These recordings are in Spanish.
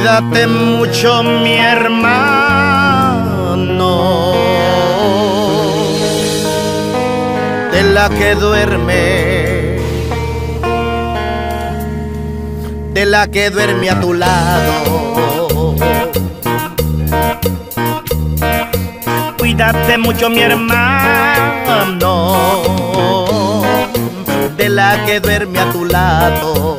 Cuídate mucho, mi hermano, de la que duerme, de la que duerme a tu lado. Cuídate mucho, mi hermano, de la que duerme a tu lado.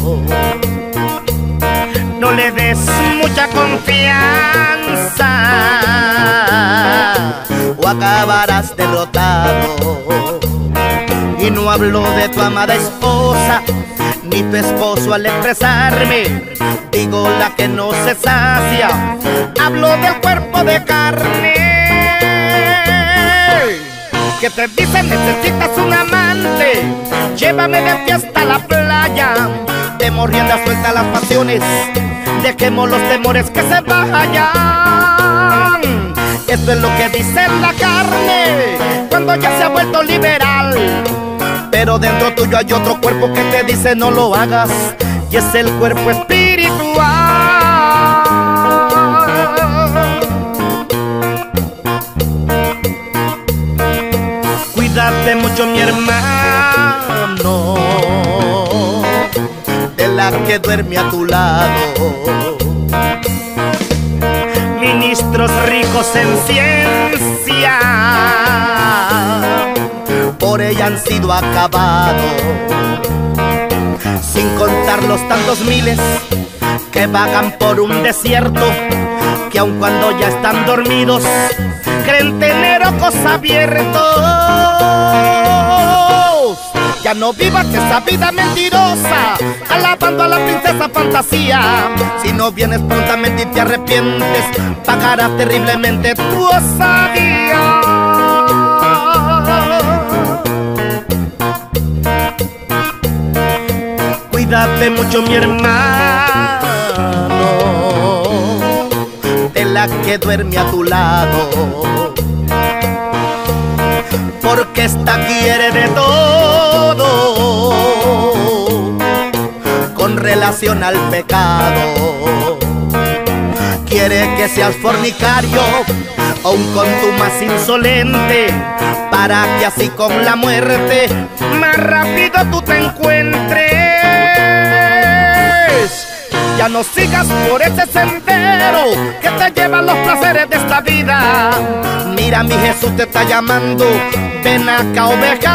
No le des mucha confianza o acabarás derrotado. Y no hablo de tu amada esposa ni tu esposo al expresarme, digo la que no se sacia. Hablo del cuerpo de carne que te dice necesitas un amante, llévame de fiesta a la playa. Demos rienda suelta a las pasiones, dejemos los temores que se vayan. Esto es lo que dice la carne cuando ya se ha vuelto liberal. Pero dentro tuyo hay otro cuerpo que te dice no lo hagas, y es el cuerpo espiritual. Cuídate mucho, mi hermano, de la que duerme a tu lado. Ministros ricos en ciencia por ella han sido acabados, sin contar los tantos miles que vagan por un desierto, que aun cuando ya están dormidos creen tener ojos abiertos. Ya no vivas esa vida mentirosa, alabando a la princesa fantasía. Si no vienes prontamente y te arrepientes, pagarás terriblemente tu osadía. Cuídate mucho, mi hermano, de la que duerme a tu lado, porque esta quiere de todo con relación al pecado. Quiere que seas fornicario o un contumaz insolente, para que así con la muerte más rápido tú te encuentres. Ya no sigas por ese sendero que te lleva a los placeres de esta vida. Mira, mi Jesús te está llamando, ven acá, oveja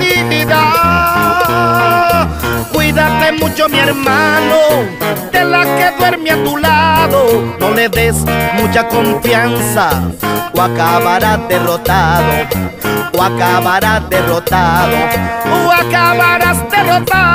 perdida. Cuídate mucho, mi hermano, de la que duerme a tu lado. No le des mucha confianza o acabarás derrotado, o acabarás derrotado, o acabarás derrotado.